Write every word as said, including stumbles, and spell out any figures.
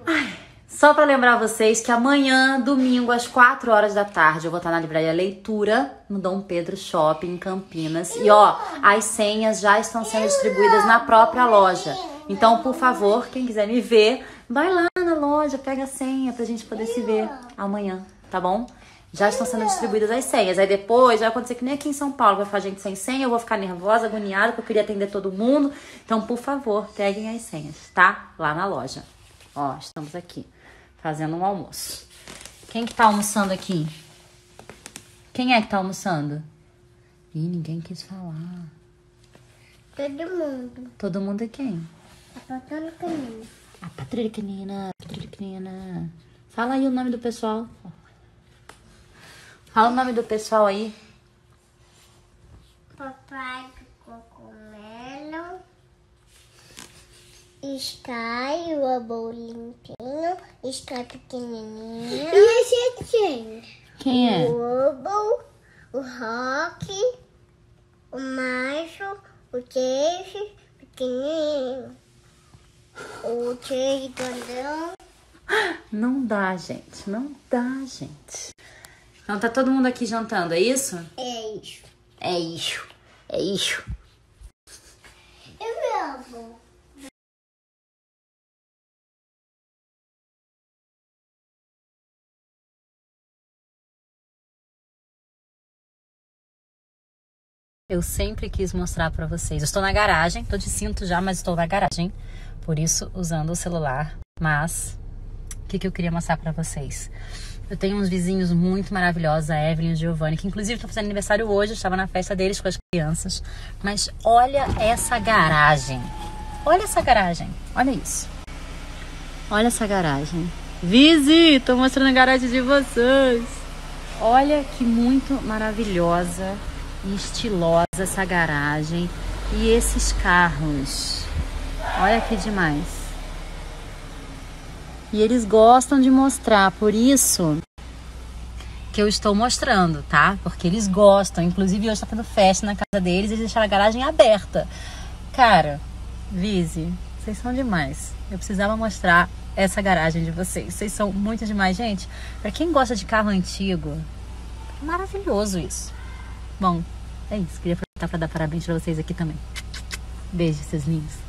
Só pra lembrar vocês que amanhã, domingo, às quatro horas da tarde, eu vou estar na Livraria Leitura, no Dom Pedro Shopping, em Campinas. E ó, as senhas já estão sendo distribuídas na própria loja. Então, por favor, quem quiser me ver, vai lá na loja, pega a senha pra gente poder se ver amanhã, tá bom? Já estão sendo distribuídas as senhas. Aí depois vai acontecer que nem aqui em São Paulo, vai ficar gente sem senha, eu vou ficar nervosa, agoniada, porque eu queria atender todo mundo. Então, por favor, peguem as senhas, tá? Lá na loja. Ó, estamos aqui, fazendo um almoço. Quem que tá almoçando aqui? Quem é que tá almoçando? Ih, ninguém quis falar. Todo mundo. Todo mundo é quem? A patrulha canina. A patrulha canina, a patrulha canina. Fala aí o nome do pessoal. Fala o nome do pessoal aí. Papai do cogumelo. Sky, o amor limpinho. Sky pequenininha. E esse é quem? Quem é? O Obo, o Rock, o macho, o Chase pequenininho. O Chase grandão. Não dá, gente. Não dá, gente. Então tá todo mundo aqui jantando, é isso? É isso. É isso. É isso. E meu avô? Eu sempre quis mostrar pra vocês. Eu estou na garagem, tô de cinto já, mas estou na garagem. Por isso, usando o celular. Mas, o que, que eu queria mostrar pra vocês? Eu tenho uns vizinhos muito maravilhosos, a Evelyn e o Giovanni, que inclusive estão fazendo aniversário hoje. Eu estava na festa deles com as crianças. Mas olha essa garagem. Olha essa garagem. Olha isso. Olha essa garagem. Vizi, tô mostrando a garagem de vocês. Olha que muito maravilhosa e estilosa essa garagem. E esses carros. Olha que demais. E eles gostam de mostrar, por isso que eu estou mostrando, tá? Porque eles gostam. Inclusive hoje tá tendo festa na casa deles e eles deixaram a garagem aberta. Cara, Vizi, vocês são demais. Eu precisava mostrar essa garagem de vocês. Vocês são muito demais, gente. Pra quem gosta de carro antigo, é maravilhoso isso. Bom, é isso. Queria aproveitar para dar parabéns pra vocês aqui também. Beijo, seus lindos.